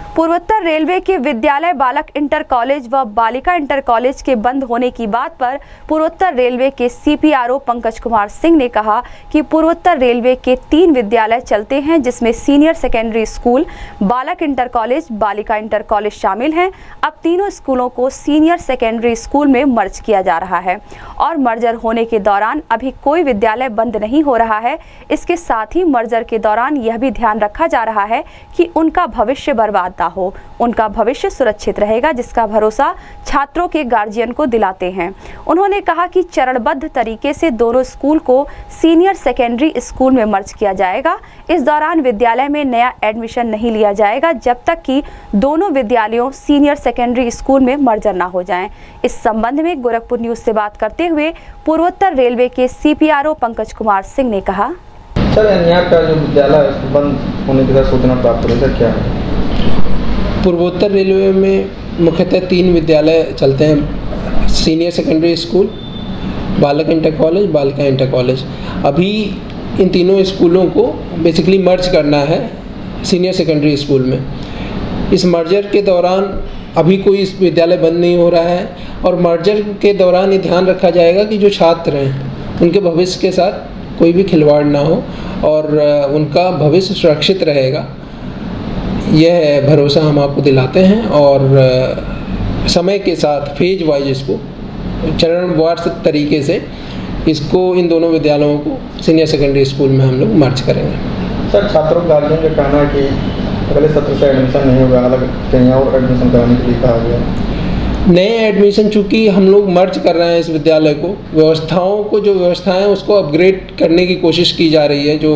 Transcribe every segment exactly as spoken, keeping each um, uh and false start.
पूर्वोत्तर रेलवे के विद्यालय बालक इंटर कॉलेज व बालिका इंटर कॉलेज के बंद होने की बात पर पूर्वोत्तर रेलवे के सीपीआरओ पंकज कुमार सिंह ने कहा कि पूर्वोत्तर रेलवे के तीन विद्यालय चलते हैं, जिसमें सीनियर सेकेंडरी स्कूल, बालक इंटर कॉलेज, बालिका इंटर कॉलेज शामिल हैं। अब तीनों स्कूलों को सीनियर सेकेंडरी स्कूल में मर्ज किया जा रहा है और मर्जर होने के दौरान अभी कोई विद्यालय बंद नहीं हो रहा है। इसके साथ ही मर्जर के दौरान यह भी ध्यान रखा जा रहा है कि उनका भविष्य बर्बाद ना हो, उनका भविष्य सुरक्षित रहेगा, जिसका भरोसा छात्रों के गार्जियन को दिलाते हैं। उन्होंने कहा कि चरणबद्ध तरीके से दोनों स्कूल को सीनियर सेकेंडरी स्कूल में मर्ज किया जाएगा। इस दौरान विद्यालय में नया एडमिशन नहीं लिया जाएगा जब तक कि दोनों विद्यालयों सीनियर सेकेंडरी स्कूल में मर्जर ना हो जाएं। इस संबंध में गोरखपुर न्यूज से बात करते हुए पूर्वोत्तर रेलवे के सीपीआरओ पंकज कुमार सिंह ने कहा, सर यहाँ का जो विद्यालय बंद होने की सूचना प्राप्त हुई है, क्या है? पूर्वोत्तर रेलवे में मुख्यतः तीन विद्यालय चलते हैं, सीनियर सेकेंडरी स्कूल, बालक इंटर कॉलेज, बालिका इंटर कॉलेज। अभी इन तीनों स्कूलों को बेसिकली मर्ज करना है सीनियर सेकेंडरी स्कूल में। इस मर्जर के दौरान अभी कोई विद्यालय बंद नहीं हो रहा है और मर्जर के दौरान ये ध्यान रखा जाएगा कि जो छात्र हैं उनके भविष्य के साथ कोई भी खिलवाड़ ना हो और उनका भविष्य सुरक्षित रहेगा। यह भरोसा हम आपको दिलाते हैं और समय के साथ फेज वाइज इसको चरणवार तरीके से इसको इन दोनों विद्यालयों को सीनियर सेकेंडरी स्कूल में हम लोग मर्ज करेंगे। सर छात्रों का गार्जियन का कहना है कि अगले सत्र से एडमिशन नहीं होगा, अलग कहीं और एडमिशन कराने के लिए कहा गया। नए एडमिशन चूँकि हम लोग मर्ज कर रहे हैं इस विद्यालय को, व्यवस्थाओं को जो व्यवस्थाएं उसको अपग्रेड करने की कोशिश की जा रही है, जो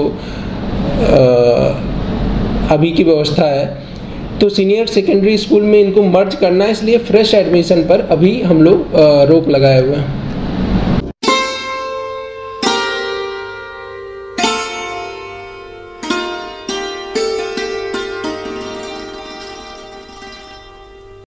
आ, अभी की व्यवस्था है, तो सीनियर सेकेंडरी स्कूल में इनको मर्ज करना है, इसलिए फ्रेश एडमिशन पर अभी हम लोग रोक लगाए हुए हैं।